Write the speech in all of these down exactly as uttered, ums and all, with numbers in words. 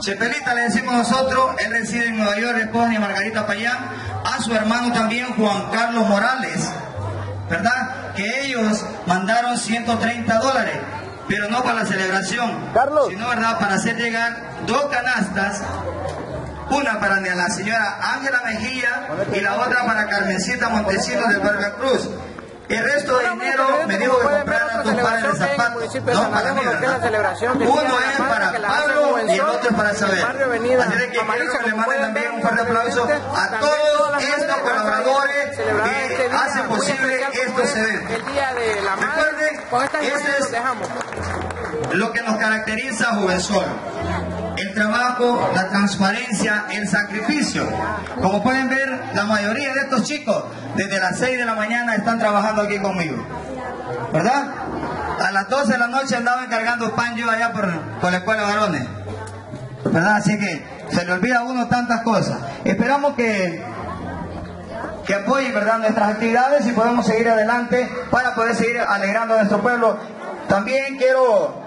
Chepelita le decimos nosotros, él reside en Nueva York, esposa de Margarita Payán, a su hermano también Juan Carlos Morales, ¿verdad? Que ellos mandaron ciento treinta dólares, pero no para la celebración, Carlos, sino, ¿verdad?, para hacer llegar dos canastas, una para la señora Ángela Mejía y la otra para Carmencita Montesinos del Barrio Cruz. El resto de dinero me dijo que comprara dos pares de zapatos, no para mí, ¿verdad? Uno es para Pablo y el otro es para Isabel. Así de que quiero que le manden también un fuerte aplauso a todos estos colaboradores que hacen posible estos eventos. Recuerden, este es lo que nos caracteriza a Juvensol: el trabajo, la transparencia, el sacrificio. Como pueden ver, la mayoría de estos chicos desde las seis de la mañana están trabajando aquí conmigo, ¿verdad? A las doce de la noche andaba encargando pan yo allá por, por la escuela de varones, ¿verdad? Así que se le olvida a uno tantas cosas. Esperamos que, que apoyen, ¿verdad?, nuestras actividades y podemos seguir adelante para poder seguir alegrando a nuestro pueblo. También quiero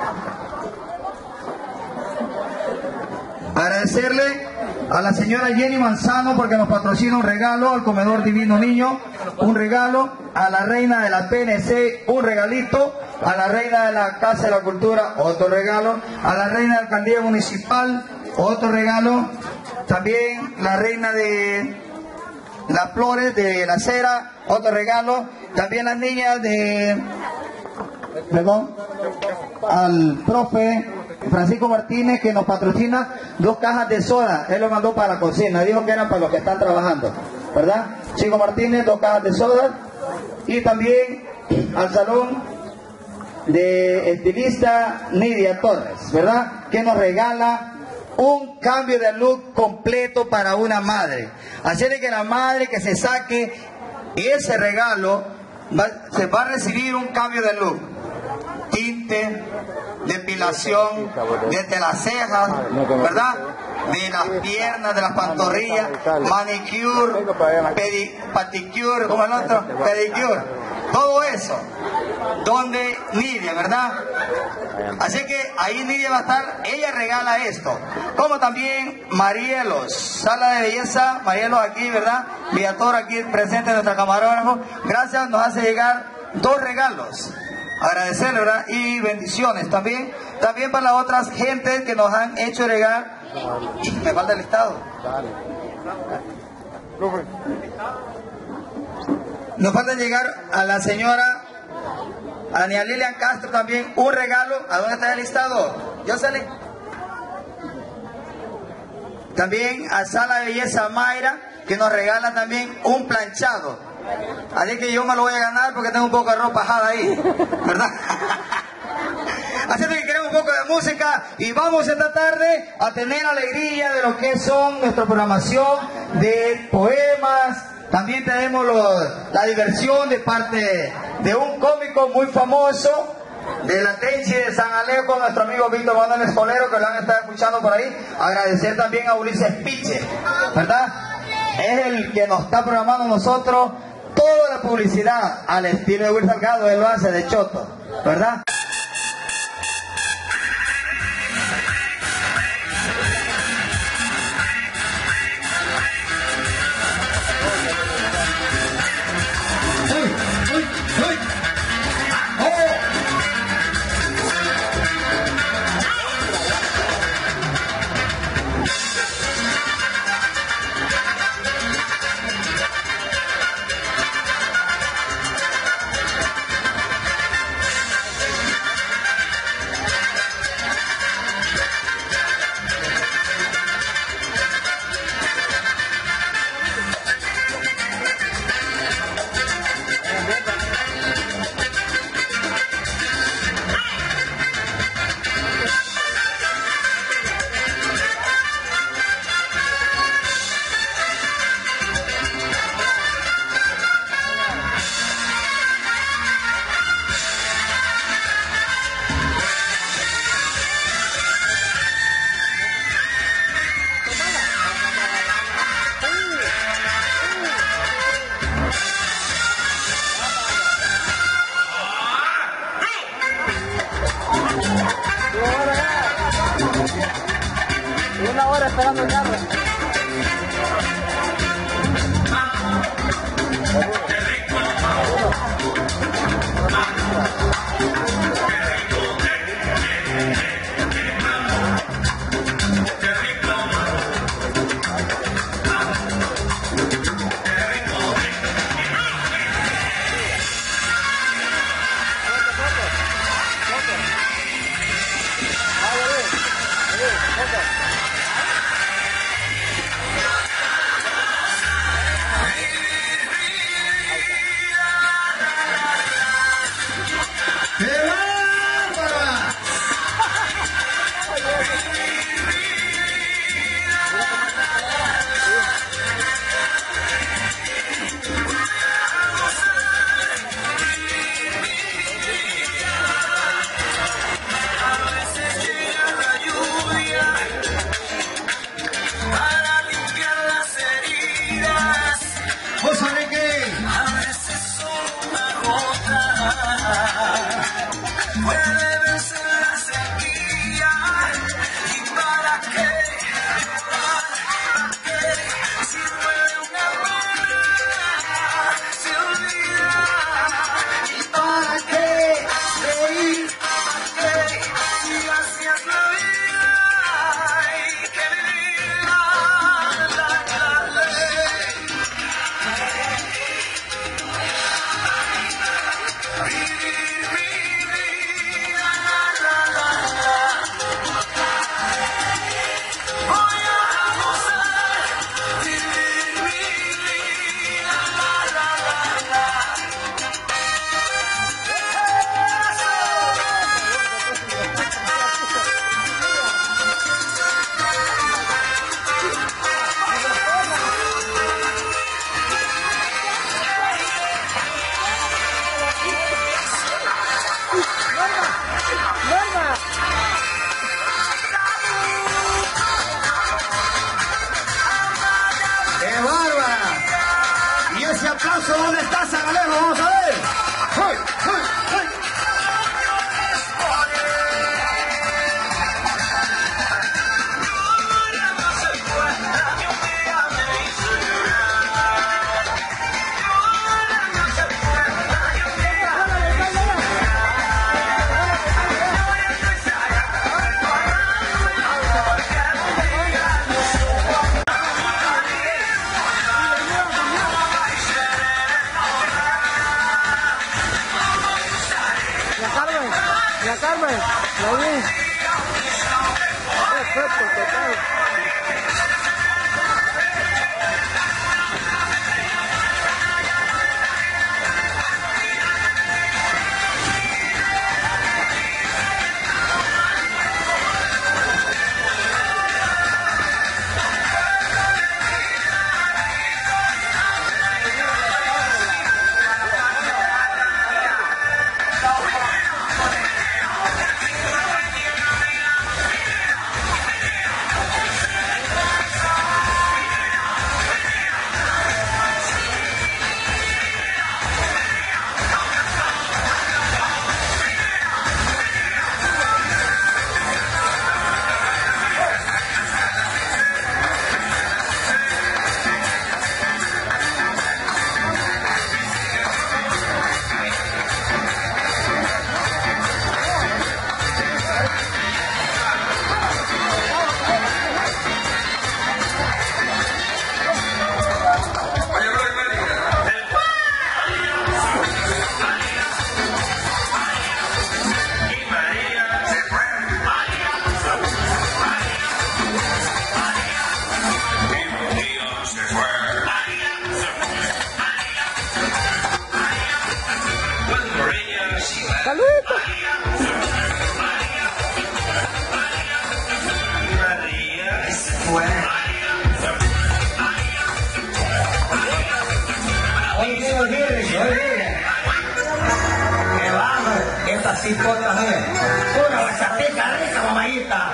agradecerle a la señora Jenny Manzano porque nos patrocina un regalo, al Comedor Divino Niño, un regalo, a la reina de la P N C, un regalito, a la reina de la Casa de la Cultura, otro regalo, a la reina de la Alcaldía Municipal, otro regalo, también la reina de las Flores, de la Cera, otro regalo, también las niñas de, perdón, al profe Francisco Martínez, que nos patrocina dos cajas de soda. Él lo mandó para la cocina, dijo que eran para los que están trabajando, ¿verdad? Chico Martínez, dos cajas de soda. Y también al salón de estilista Nidia Torres, ¿verdad?, que nos regala un cambio de look completo para una madre. Así de que la madre que se saque ese regalo va, se va a recibir un cambio de look: tinte, depilación desde las cejas, ¿verdad?, de las piernas, de las pantorrillas, manicure, pedi, paticure, como el otro, pedicure, todo eso, donde Nidia, ¿verdad? Así que ahí Nidia va a estar, ella regala esto, como también Marielos, sala de belleza, Marielos aquí, ¿verdad?, Viator aquí presente, nuestra camarógrafo, gracias, nos hace llegar dos regalos. Agradecerle, ¿verdad?, y bendiciones también, también para las otras gentes que nos han hecho llegar. Me falta el listado. Nos falta llegar a la señora Ania Lilian Castro también un regalo. ¿A dónde está el listado? Yo salí. También a Sala de Belleza Mayra, que nos regala también un planchado. Así que yo me lo voy a ganar porque tengo un poco de ropa ajada ahí, ¿verdad? Así que queremos un poco de música y vamos esta tarde a tener alegría de lo que son nuestra programación de poemas. También tenemos los, la diversión de parte de un cómico muy famoso de la Tenchi de San Alejo, nuestro amigo Víctor Manuel Escolero, que lo han estado escuchando por ahí. Agradecer también a Ulises Piche, ¿verdad? Es el que nos está programando nosotros toda la publicidad al estilo de Will Salgado. Él lo hace de choto, ¿verdad? ese aplauso, ¿dónde está Zagalejo? Vamos a ver. ¡Hey, hey, hey! La Carmen, la vi. Perfecto, total. Cipotas, ¿eh? Una bachateca rica, mamayita.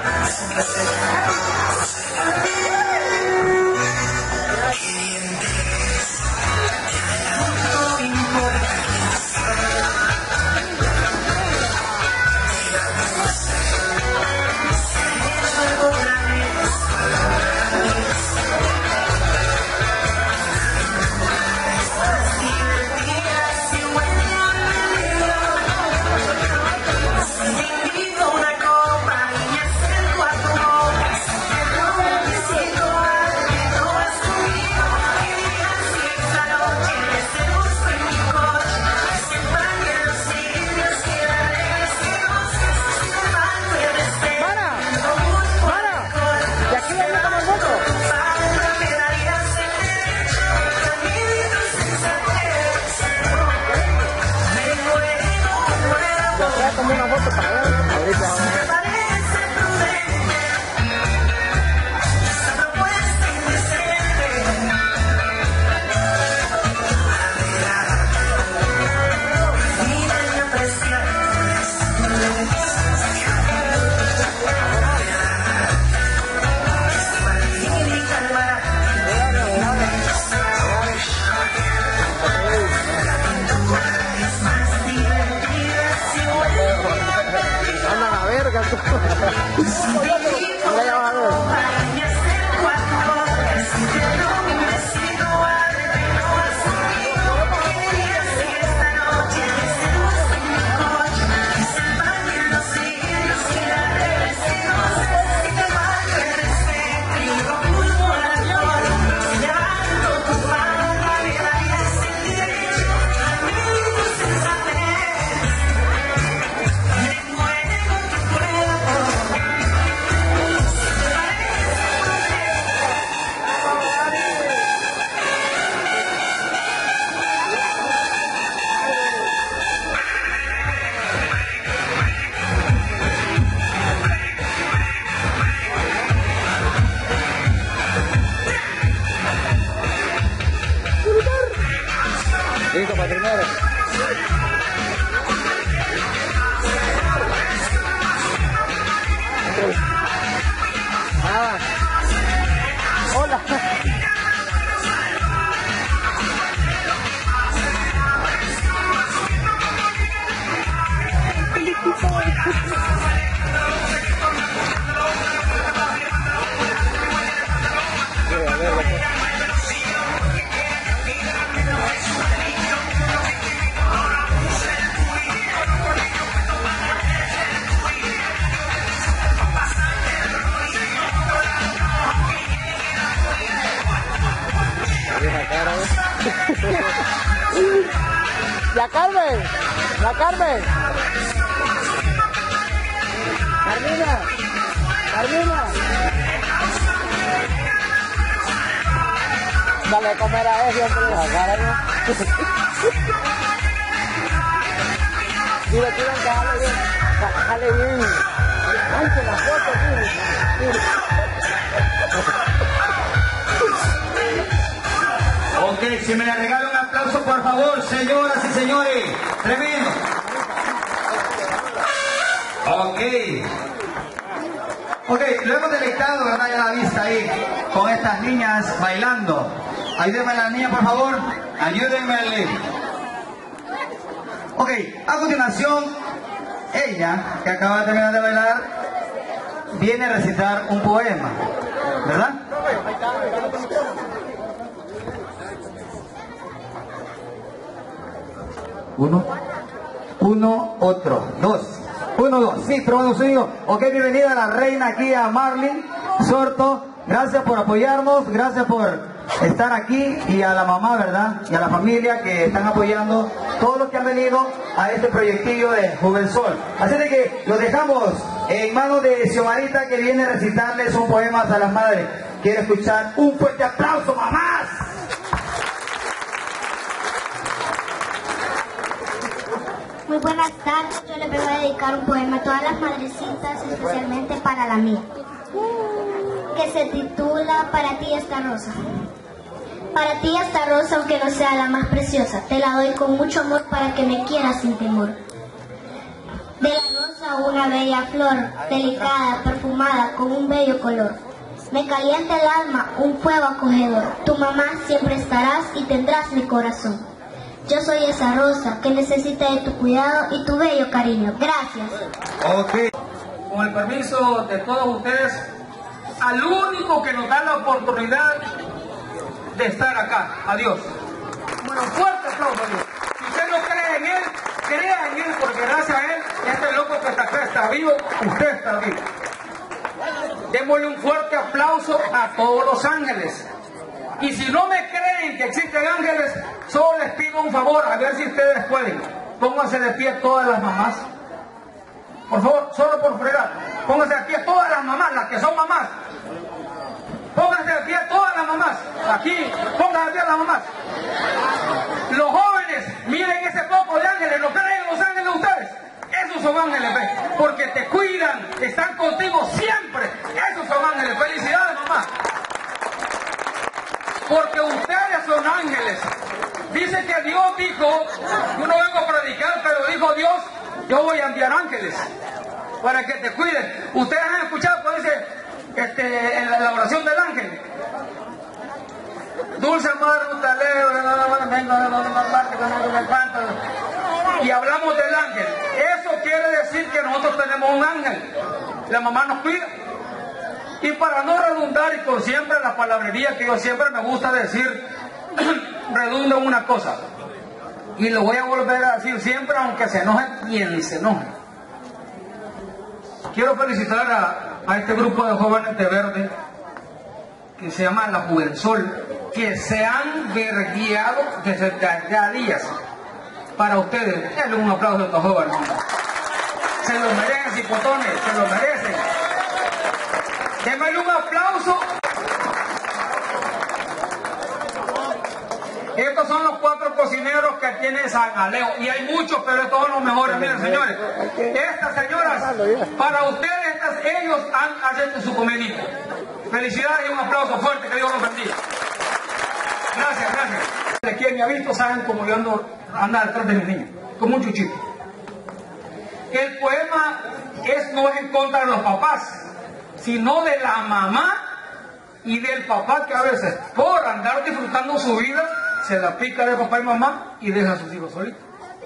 Listo para primero. Nada. Hola. La Carmen, la Carmen. Carmina, Carmina. Dale a comer a ese, hombre, la cara, ¿no? Mira, tiran que jale bien, jale bien. Ay, que la foto, mire. Ok, si me le regala un aplauso, por favor, señoras y señores. Tremendo. Ok. Ok, lo hemos deleitado, ¿verdad? Ya la vista ahí, con estas niñas bailando. Ayúdenme a la niña, por favor. Ayúdenme a leer. Ok, a continuación, ella, que acaba de terminar de bailar, viene a recitar un poema, ¿verdad? Uno, uno, otro, dos. Uno, dos, sí, probando sonido. Ok, bienvenida a la reina aquí, a Marlene Sorto. Gracias por apoyarnos, gracias por estar aquí, y a la mamá, ¿verdad? Y a la familia que están apoyando, todos los que han venido a este proyectillo de Juvensol. Así de que los dejamos en manos de Xiomarita, que viene a recitarles un poema a las madres. Quiero escuchar un fuerte aplauso, mamás. Muy buenas tardes, yo les vengo a dedicar un poema a todas las madrecitas, especialmente para la mía, que se titula Para ti esta rosa. Para ti esta rosa, aunque no sea la más preciosa, te la doy con mucho amor para que me quieras sin temor. De la rosa una bella flor, delicada, perfumada, con un bello color. Me calienta el alma, un fuego acogedor. Tu mamá siempre estarás y tendrás mi corazón. Yo soy esa rosa que necesita de tu cuidado y tu bello cariño. Gracias. Ok. Con el permiso de todos ustedes, al único que nos da la oportunidad de estar acá. Adiós. Bueno, fuerte aplauso a Dios. Si usted no cree en Él, crea en Él, porque gracias a Él, este loco que está acá está vivo, usted está vivo. Démosle un fuerte aplauso a todos los ángeles. Y si no me creen que existen ángeles, solo les pido un favor, a ver si ustedes pueden. Pónganse de pie todas las mamás. Por favor, solo por fregar. Pónganse de pie todas las mamás, las que son mamás. Pónganse de pie todas las mamás. Aquí, pónganse de pie las mamás. Los jóvenes, miren ese poco de ángeles, ¿no creen en los ángeles ustedes? Esos son ángeles, ¿ves? Porque te cuidan, están contigo siempre. Esos son ángeles. Felicidades, mamá. Porque ustedes son ángeles. Dice que Dios dijo, yo no vengo a predicar, pero dijo Dios, yo voy a enviar ángeles para que te cuiden. Ustedes han escuchado cuando dice este, en la oración del ángel: dulce madre, y hablamos del ángel. Eso quiere decir que nosotros tenemos un ángel. La mamá nos cuida. Y para no redundar, y por siempre la palabrería que yo siempre me gusta decir, redunda en una cosa. Y lo voy a volver a decir siempre, aunque se enoje quien se enoje. Quiero felicitar a, a este grupo de jóvenes de verde, que se llama La Juvensol, que se han verguiado desde ya días para ustedes. Denle un aplauso a estos jóvenes. Se lo merecen, cipotones, se lo merecen. Démosle un aplauso. Estos son los cuatro cocineros que tiene San Alejo. Y hay muchos, pero estos son los mejores. Miren, señores. Estas señoras, para ustedes, estas, ellos han hecho su comidita. Felicidades y un aplauso fuerte. Que Dios los bendiga. Gracias, gracias. Quien me ha visto saben cómo yo ando, ando detrás de mis niños. Como un chuchito. El poema es, no es en contra de los papás, sino de la mamá y del papá, que a veces por andar disfrutando su vida se la pica de papá y mamá y deja a sus hijos solitos.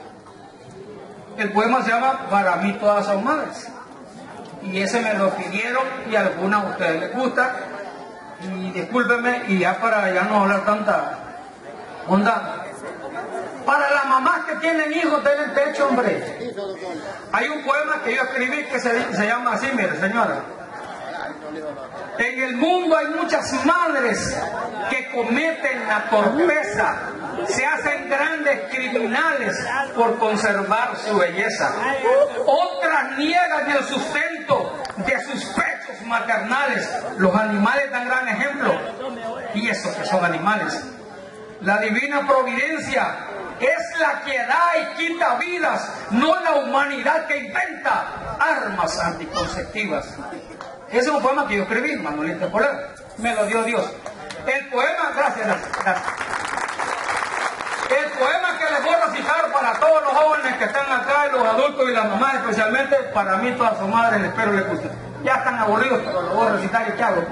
El poema se llama Para mí todas son madres, y ese me lo pidieron y a algunas a ustedes les gusta, y discúlpenme, y ya para ya no hablar tanta onda, para las mamás que tienen hijos denle el pecho, hombre. Hay un poema que yo escribí que se, se llama así, mire, señora: En el mundo hay muchas madres que cometen la torpeza, se hacen grandes criminales por conservar su belleza. Otras niegan el sustento de sus pechos maternales. Los animales dan gran ejemplo. Y esos que son animales. La divina providencia es la que da y quita vidas, no la humanidad que inventa armas anticonceptivas. Ese es un poema que yo escribí, Manuelita Escolar. Me lo dio Dios. El poema, gracias, gracias, gracias. El poema que les voy a recitar para todos los jóvenes que están acá, y los adultos y las mamás especialmente, para mí todas sus madres, espero les guste. Ya están aburridos, pero lo voy a recitar y ¿qué hago?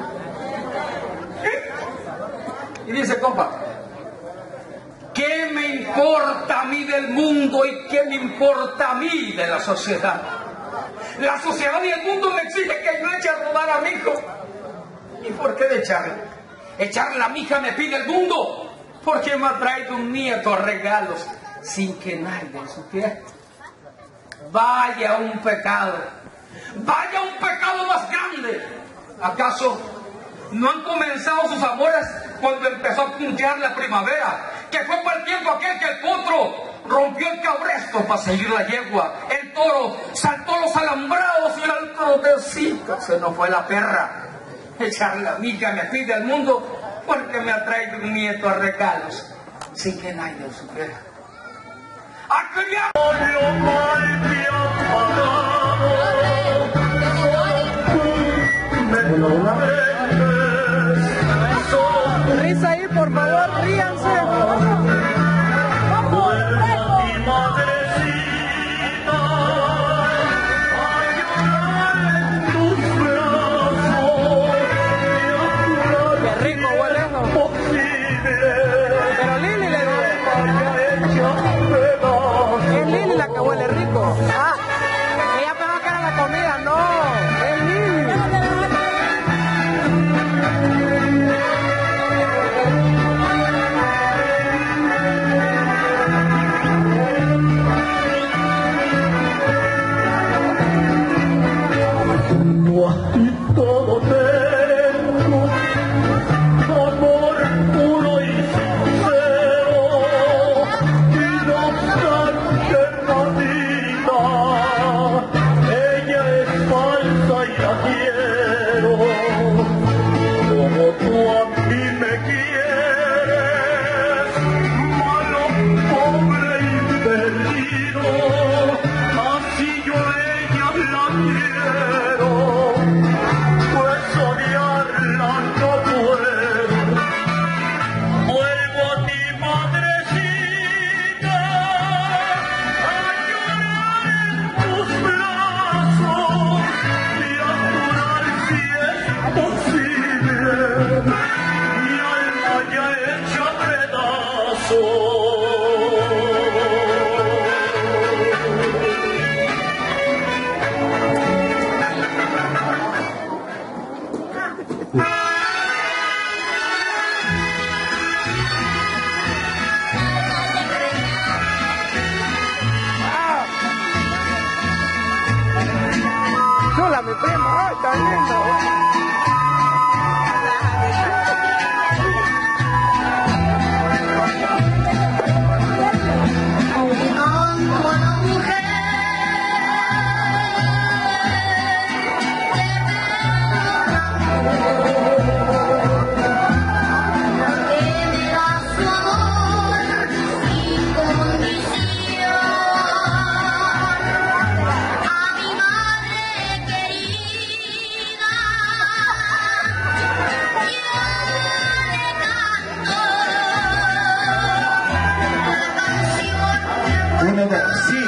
Y dice, compa, ¿qué me importa a mí del mundo y qué me importa a mí de la sociedad? La sociedad y el mundo me exigen que yo eche a rodar a mi hijo. ¿Y por qué de echarle? Echarle a mi hija me pide el mundo. Porque me ha traído un nieto a regalos sin que nadie supiera. Vaya un pecado. Vaya un pecado más grande. ¿Acaso no han comenzado sus amores cuando empezó a puntear la primavera? Que fue por el tiempo aquel que el potro rompió el cabresto para seguir la yegua. El toro saltó los alambrados y al trotecito se nos fue la perra. Echarle la miga me pide al mundo porque me ha traído un nieto a regalos sin que nadie lo supiera. ¡A criar! Risa ahí, por favor, ríanse. Qué rico huele eso. Pero Lili le digo. Es Lili la que huele rico. Ah, ella pensaba que era la comida, no. Es Lili. Todo tengo, amor puro y sincero, y no obstante la vida, ella es falsa y la quiero, como tú a mí me quieres, malo, pobre y perdido, así yo a ella la quiero. Chula, mi prima, ay, tan lindo. Sí.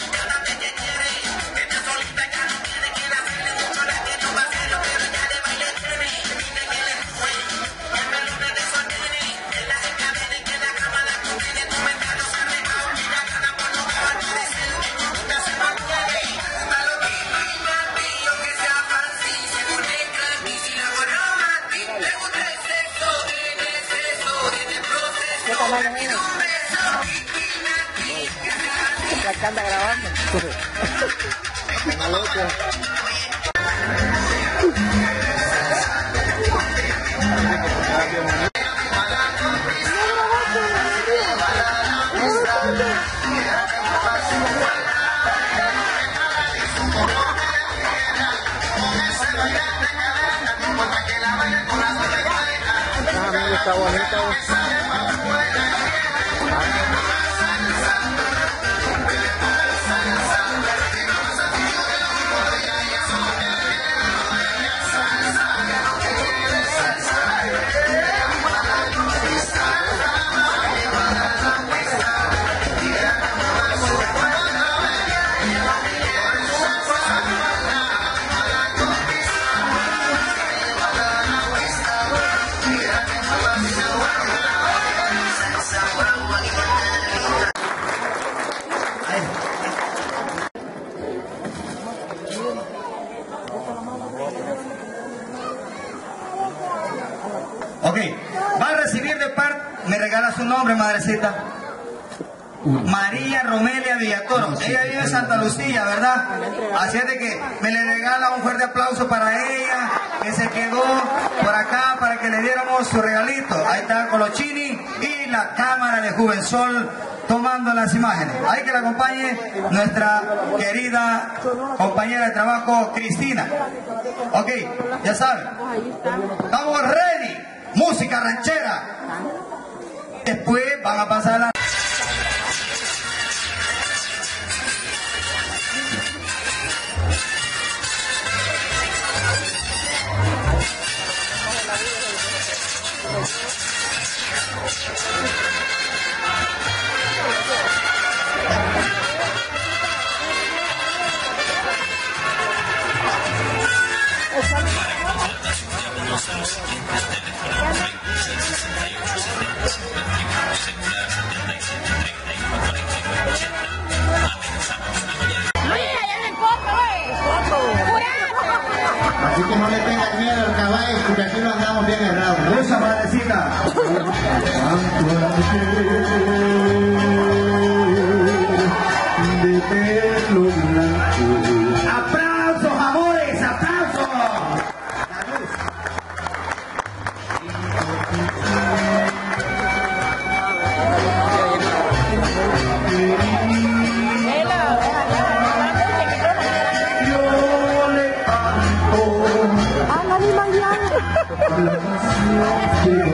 La que anda grabando. Está loco. Está bonita. Ok, va a recibir de parte, me regala su nombre, madrecita. María Romelia Villatoro. Ella vive en Santa Lucía, ¿verdad? Así es de que me le regala un fuerte aplauso para ella, que se quedó por acá para que le diéramos su regalito. Ahí está Colochini y la cámara de Juvensol tomando las imágenes. Hay que la acompañe nuestra querida compañera de trabajo, Cristina. Ok, ya saben. Estamos ready. Música ranchera. Después van a pasar a la... Así que no le tengan miedo al caballo, porque aquí no andamos bien errados. Esa madrecita. De pelo blanco. ¡Aplausos, amores! ¡Aplausos! Yo le canto ¡Ah, la misma ya! la canción de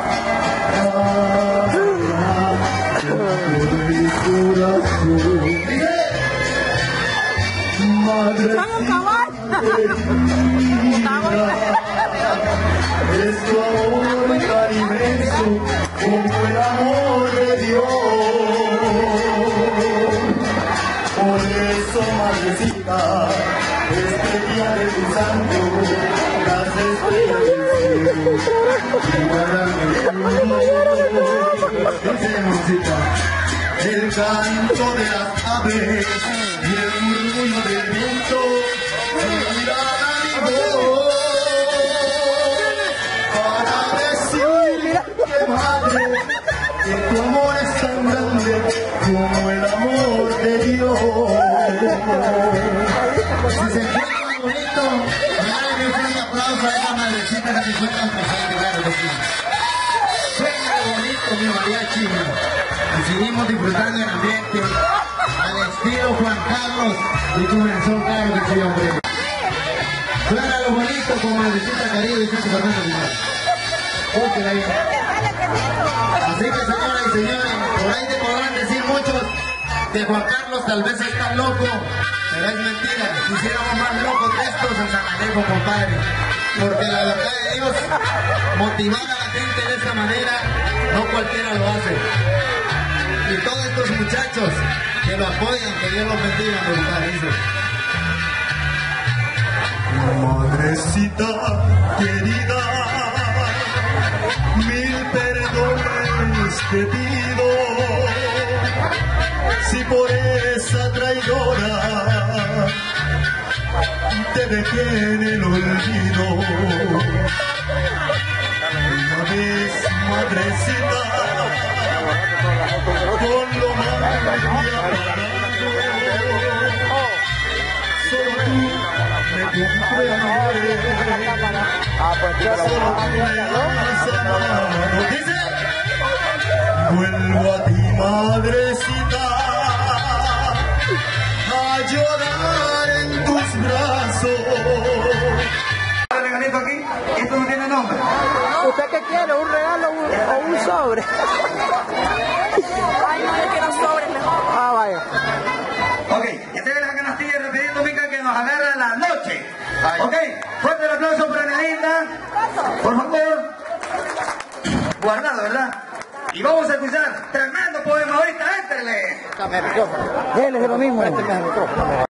mi corazón. Es tu amor tan inmenso como el amor de Dios. Por eso, madrecita, este día de tu santo, las estrellas del cielo el canto de las aves y el murmullo del viento unirán a mi voz para decir que madre, que tu amor es tan grande como el amor de Dios. Si se encuentra muy bonito, regálame un fuerte aplauso a esta madrecita que se encuentra en presente, claro que sí. Suena bonito mi mariachi. Y seguimos disfrutando el ambiente al estilo Juan Carlos y Juvensol, claro que sí, hombre. Suena lo bonito como madrecita Caribe y Chico Fernando Villar. Póntela ahí. Así que, señoras y señores, por ahí te podrán decir muchos que Juan Carlos tal vez está loco, pero es mentira. Quisiéramos más locos que estos en San Alejo, compadre. Porque la verdad de Dios, motivar a la gente de esta manera, no cualquiera lo hace. Y todos estos muchachos que lo apoyan, que Dios los bendiga, mi compadre. Madrecita querida, mil perdones te pido, si por esa traidora te dejé en el olvido. Una vez, madrecita, con lo mal que solo tú me comprendes, solo tú me has amado. Dice, vuelvo a ti, madrecita, a llorar en tus brazos. ¿El regalito aquí? Esto no tiene nombre. ¿Usted qué qué quiere? ¿Un regalo un, o un sobre? Ay, no, yo quiero sobre mejor. Ah, vaya. Ok, entregue la canastilla rapidito, Mica, que nos agarra la noche. Ok, fuerte el aplauso para Nelinda. Por favor. Guardado, ¿verdad? Y vamos a escuchar tremendo poema ahorita, éntrele. Él es lo mismo. Este es el micrófono.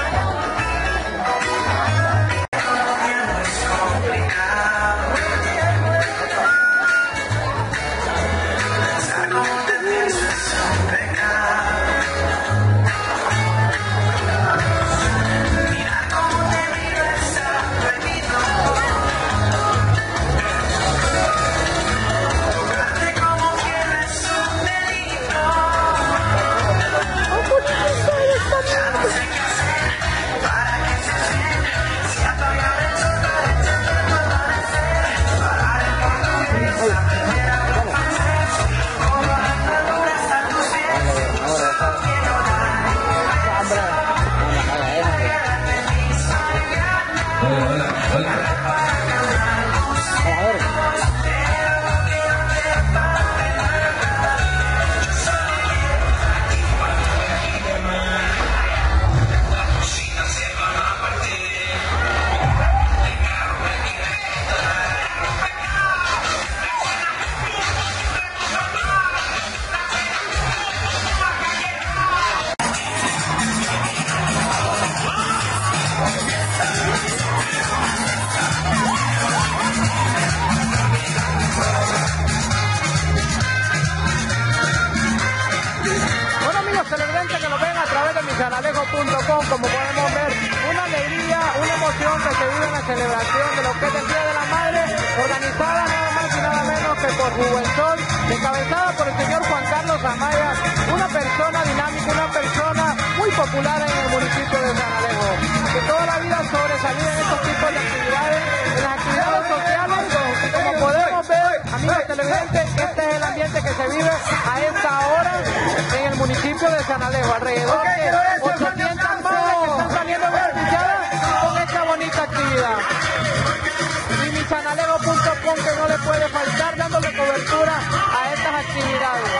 Sanalejo punto com, como podemos ver, una alegría, una emoción que se vive en la celebración de lo que es el Día de la Madre, organizada nada más y nada menos que por Juvensol, encabezada por el señor Juan Carlos Amaya, una persona dinámica, una persona muy popular en el municipio de Sanalejo, que toda la vida sobresalía en estos tipos de actividades, en las actividades sociales, como podemos ver, amigos televidentes, este es el ambiente que se vive a esta hora en el municipio de Sanalejo, alrededor de ochocientas madres que están saliendo beneficiadas con esta bonita actividad. Y mi sanalejo punto com, que no le puede faltar, dándole cobertura a estas actividades.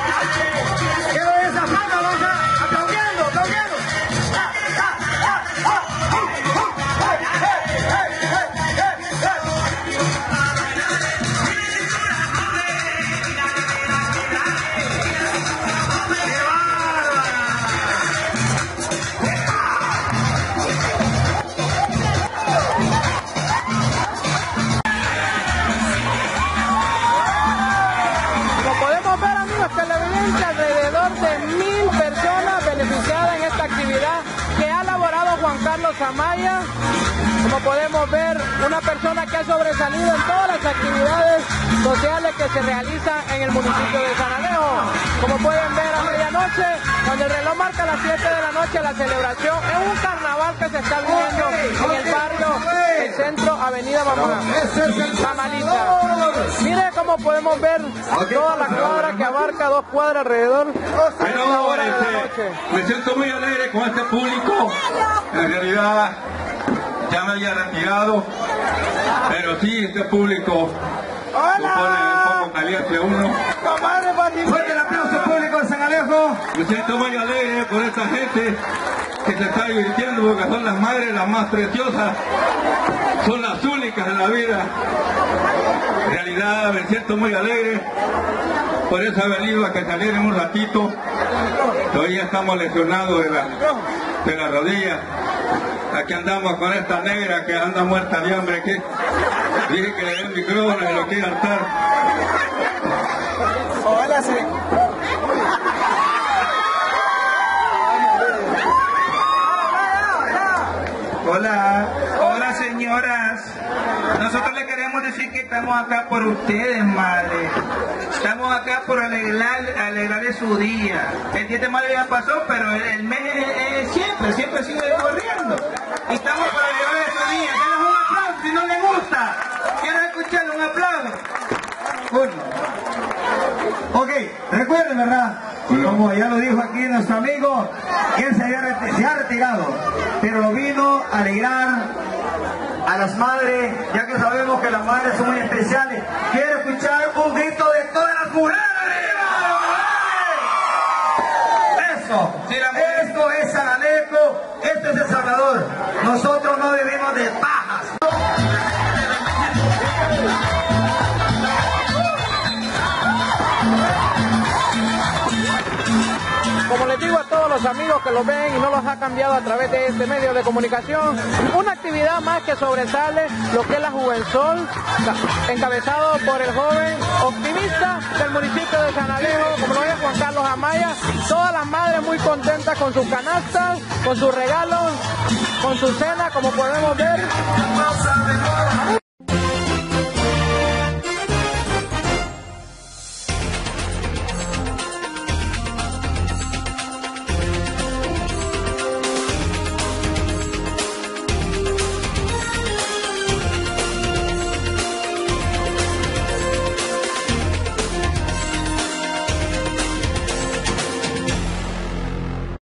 Quiero esa palma, vamos a aplaudiendo, aplaudiendo. Alrededor de mil personas beneficiadas en esta actividad que ha elaborado Juan Carlos Amaya. Como podemos ver, una persona que ha sobresalido en todas las actividades sociales que se realizan en el municipio de Sanalejo. Como pueden ver, a medianoche, cuando el reloj marca las siete de la noche, la celebración es un carnaval que se está viviendo en el barrio, el centro, Avenida Mamá, Mamalita. Miren cómo podemos ver toda la cuadra que abarca dos cuadras alrededor. Bueno, este, me siento muy alegre con este público. En realidad ya me había retirado, pero sí, este público lo pone un poco caliente a uno. Fuerte el aplauso público de Sanalejo. Me siento muy alegre por esta gente que se está divirtiendo, porque son las madres las más preciosas, son las únicas en la vida. En realidad me siento muy alegre por esa avenida que salir en un ratito. Todavía estamos lesionados de la, de la rodilla. Aquí andamos con esta negra que anda muerta de hambre. Que dije que le dé el micrófono y lo quiere hartar. Hola, sí. Hola, hola señoras. Nosotros le queremos decir que estamos acá por ustedes, madre. Estamos acá por alegrar, alegrarle su día. El día de madre ya pasó, pero el, el mes es, es siempre, siempre sigue corriendo. Y estamos para alegrarle su día. Denos un aplauso si no le gusta. Quiero escuchar un aplauso. Uno. Ok, recuerden, ¿verdad? Como ya lo dijo aquí nuestro amigo, que él se, había reti- se ha retirado, pero lo vino a alegrar a las madres, ya que sabemos que las madres son muy especiales. Quiero escuchar un grito de todas las mujeres. Eso, esto es Sanaleco, esto es El Salvador. Nosotros no vivimos de pajas. Como les digo a todos los amigos que los ven y no los ha cambiado a través de este medio de comunicación, una actividad más que sobresale lo que es la Juvensol, encabezado por el joven optimista del municipio de San Alejo, como lo es Juan Carlos Amaya. Todas las madres muy contentas con sus canastas, con sus regalos, con su cena, como podemos ver.